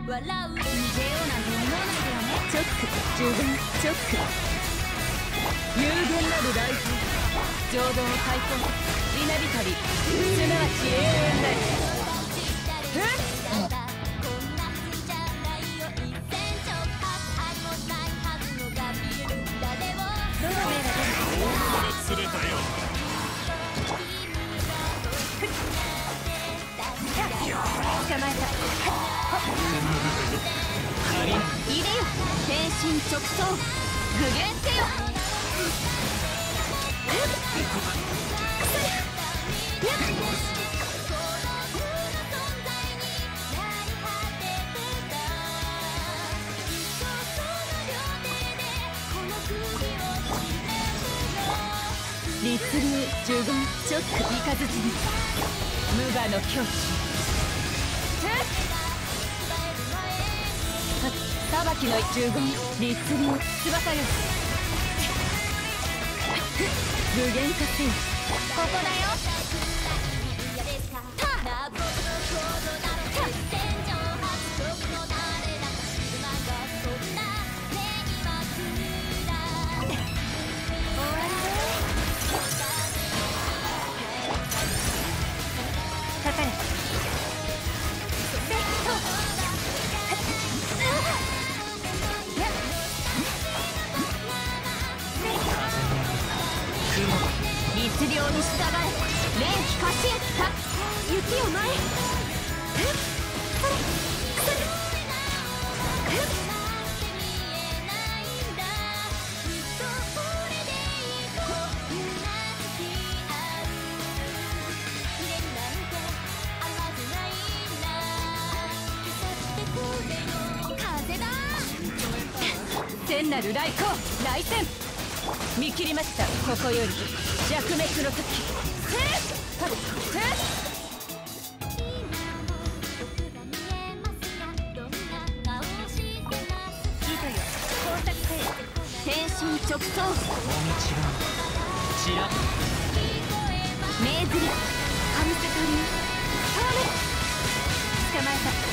逃げようなんて思わないでよね。 チョック十分チョック有限なるライフ浄土を解放稲光すなわち永遠だよ。 釣れたよ。 捕まえた。入れよ天心直送具現せよ。律流呪言チョックイカズチに無我の境地裁きの呪言律流翼よ具現化せよ。 ここだよ。 律令に従え連気過信か雪を前風だ。 天なる来光来戦見切りました。ここより弱滅の時天心直送命ずり神瀬と流捕まえた。